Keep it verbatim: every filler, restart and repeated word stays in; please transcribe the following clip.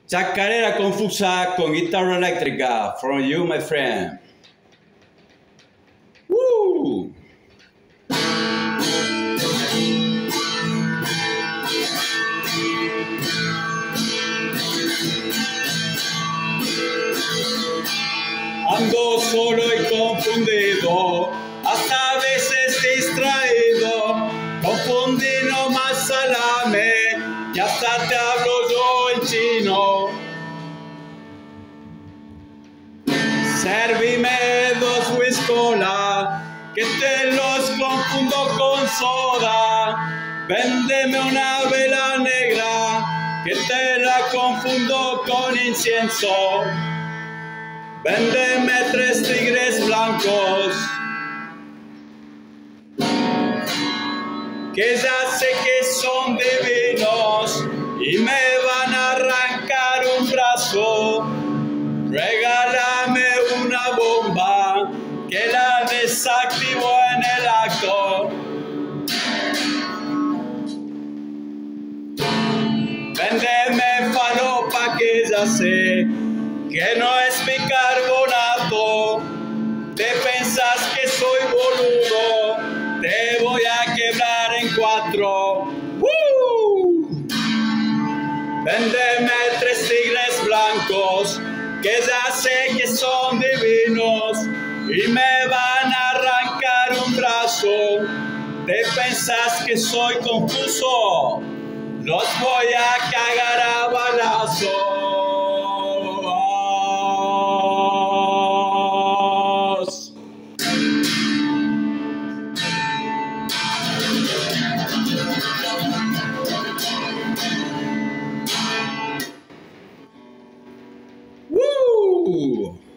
Chacarera confusa con guitarra eléctrica. From you, my friend. Woo! Ando solo y confundido, hasta a veces distraído. Confundí nomás salame y hasta te hablo yo en chino. Servime dos whiskola, que te los confundo con soda. Véndeme una vela negra, que te la confundo con incienso. Véndeme tres tigres blancos, que ya sé que son divinos y me van a arrancar un brazo. Regálame una bomba, que la desactivo en el acto. Véndeme falopa, que ya sé que no es bicarbonato. Te pensás que soy boludo, te voy a quebrar en cuatro. ¡Woo! Véndeme tres tigres blancos, que ya sé que son divinos y me van a arrancar un brazo. Te pensás que soy confuso, los voy a cagar a balazos. Woo!